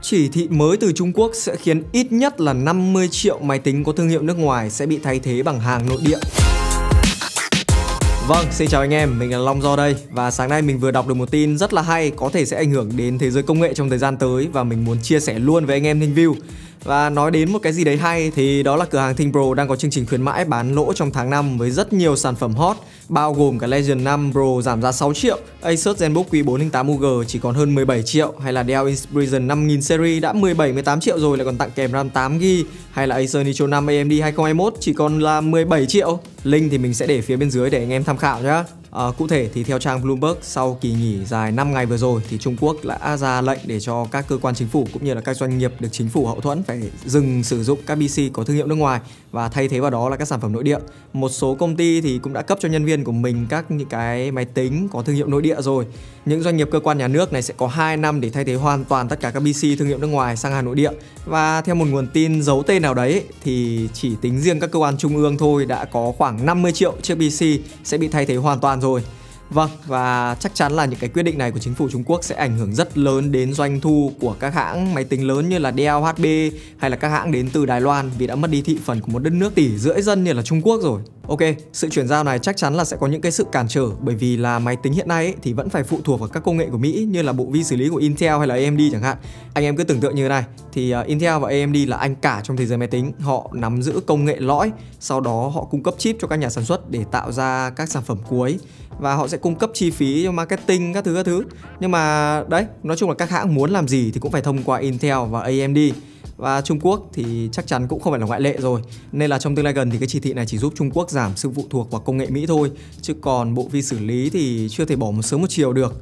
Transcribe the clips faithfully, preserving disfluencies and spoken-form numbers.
Chỉ thị mới từ Trung Quốc sẽ khiến ít nhất là năm mươi triệu máy tính có thương hiệu nước ngoài sẽ bị thay thế bằng hàng nội địa. Vâng, xin chào anh em, mình là Long Do đây. Và sáng nay mình vừa đọc được một tin rất là hay, có thể sẽ ảnh hưởng đến thế giới công nghệ trong thời gian tới, và mình muốn chia sẻ luôn với anh em ThinkView. Và nói đến một cái gì đấy hay thì đó là cửa hàng ThinkPro đang có chương trình khuyến mãi bán lỗ trong tháng năm với rất nhiều sản phẩm hot, bao gồm cả Legion năm Pro giảm giá sáu triệu, Asus ZenBook Q bốn không tám U G chỉ còn hơn mười bảy triệu, hay là Dell Inspiration năm nghìn series đã mười bảy mười tám triệu rồi lại còn tặng kèm RAM tám gi ga bai, hay là Acer Nitro năm A M D hai không hai mốt chỉ còn là mười bảy triệu. Link thì mình sẽ để phía bên dưới để anh em tham khảo nhé. À, cụ thể thì theo trang Bloomberg, sau kỳ nghỉ dài năm ngày vừa rồi thì Trung Quốc đã ra lệnh để cho các cơ quan chính phủ cũng như là các doanh nghiệp được chính phủ hậu thuẫn phải dừng sử dụng các pê xê có thương hiệu nước ngoài và thay thế vào đó là các sản phẩm nội địa. Một số công ty thì cũng đã cấp cho nhân viên của mình các những cái máy tính có thương hiệu nội địa rồi. Những doanh nghiệp cơ quan nhà nước này sẽ có hai năm để thay thế hoàn toàn tất cả các pê xê thương hiệu nước ngoài sang hàng nội địa. Và theo một nguồn tin giấu tên nào đấy thì chỉ tính riêng các cơ quan trung ương thôi đã có khoảng năm mươi triệu chiếc pê xê sẽ bị thay thế hoàn toàn rồi. Vâng, và chắc chắn là những cái quyết định này của chính phủ Trung Quốc sẽ ảnh hưởng rất lớn đến doanh thu của các hãng máy tính lớn như là Dell, hát pê hay là các hãng đến từ Đài Loan, vì đã mất đi thị phần của một đất nước tỷ rưỡi dân như là Trung Quốc rồi. Ok, sự chuyển giao này chắc chắn là sẽ có những cái sự cản trở, bởi vì là máy tính hiện nay ấy, thì vẫn phải phụ thuộc vào các công nghệ của Mỹ như là bộ vi xử lý của Intel hay là A M D chẳng hạn. Anh em cứ tưởng tượng như thế này, thì uh, Intel và A M D là anh cả trong thế giới máy tính, họ nắm giữ công nghệ lõi, sau đó họ cung cấp chip cho các nhà sản xuất để tạo ra các sản phẩm cuối, và họ sẽ cung cấp chi phí cho marketing các thứ các thứ. Nhưng mà đấy, nói chung là các hãng muốn làm gì thì cũng phải thông qua Intel và A M D. Và Trung Quốc thì chắc chắn cũng không phải là ngoại lệ rồi. Nên là trong tương lai gần thì cái chỉ thị này chỉ giúp Trung Quốc giảm sự phụ thuộc vào công nghệ Mỹ thôi, chứ còn bộ vi xử lý thì chưa thể bỏ một sớm một chiều được.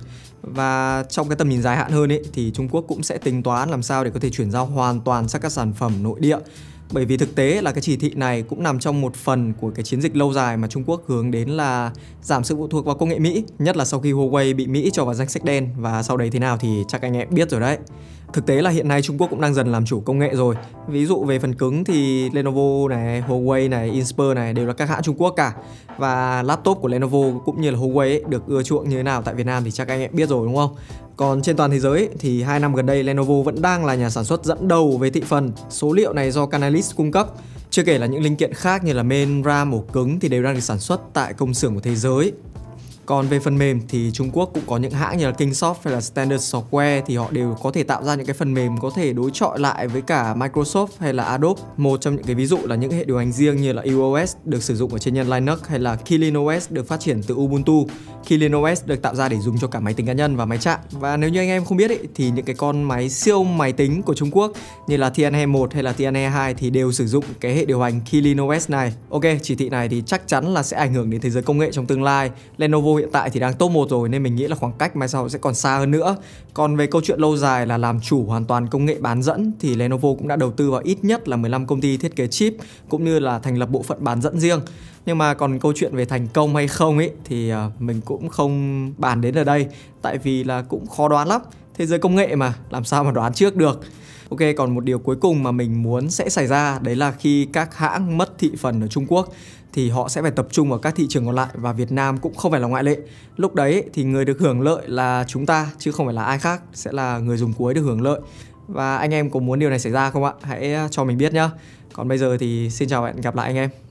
Và trong cái tầm nhìn dài hạn hơn ấy, thì Trung Quốc cũng sẽ tính toán làm sao để có thể chuyển giao hoàn toàn sang các sản phẩm nội địa. Bởi vì thực tế là cái chỉ thị này cũng nằm trong một phần của cái chiến dịch lâu dài mà Trung Quốc hướng đến là giảm sự phụ thuộc vào công nghệ Mỹ. Nhất là sau khi Huawei bị Mỹ cho vào danh sách đen, và sau đấy thế nào thì chắc anh em biết rồi đấy. Thực tế là hiện nay Trung Quốc cũng đang dần làm chủ công nghệ rồi. Ví dụ về phần cứng thì Lenovo này, Huawei này, Inspur này đều là các hãng Trung Quốc cả. Và laptop của Lenovo cũng như là Huawei ấy, được ưa chuộng như thế nào tại Việt Nam thì chắc anh em biết rồi đúng không? Còn trên toàn thế giới ấy, thì hai năm gần đây Lenovo vẫn đang là nhà sản xuất dẫn đầu về thị phần. Số liệu này do Canalys cung cấp. Chưa kể là những linh kiện khác như là main, RAM, ổ cứng thì đều đang được sản xuất tại công xưởng của thế giới. Còn về phần mềm thì Trung Quốc cũng có những hãng như là Kingsoft hay là Standard Software thì họ đều có thể tạo ra những cái phần mềm có thể đối chọi lại với cả Microsoft hay là Adobe. Một trong những cái ví dụ là những hệ điều hành riêng như là u o ét được sử dụng ở trên nhân Linux, hay là Kylin o ét được phát triển từ Ubuntu. Kylin o ét được tạo ra để dùng cho cả máy tính cá nhân và máy chạm. Và nếu như anh em không biết ấy, thì những cái con máy siêu máy tính của Trung Quốc như là Tianhe một hay là Tianhe hai thì đều sử dụng cái hệ điều hành Kylin o ét này. Ok, chỉ thị này thì chắc chắn là sẽ ảnh hưởng đến thế giới công nghệ trong tương lai. Lenovo hiện tại thì đang top một rồi nên mình nghĩ là khoảng cách mai sau sẽ còn xa hơn nữa. Còn về câu chuyện lâu dài là làm chủ hoàn toàn công nghệ bán dẫn thì Lenovo cũng đã đầu tư vào ít nhất là mười lăm công ty thiết kế chip cũng như là thành lập bộ phận bán dẫn riêng. Nhưng mà còn câu chuyện về thành công hay không ấy thì uh, mình cũng không bàn đến ở đây, tại vì là cũng khó đoán lắm. Thế giới công nghệ mà, làm sao mà đoán trước được. Ok, còn một điều cuối cùng mà mình muốn sẽ xảy ra đấy là khi các hãng mất thị phần ở Trung Quốc thì họ sẽ phải tập trung vào các thị trường còn lại, và Việt Nam cũng không phải là ngoại lệ. Lúc đấy thì người được hưởng lợi là chúng ta chứ không phải là ai khác, sẽ là người dùng cuối được hưởng lợi. Và anh em có muốn điều này xảy ra không ạ? Hãy cho mình biết nhá. Còn bây giờ thì xin chào và hẹn gặp lại anh em.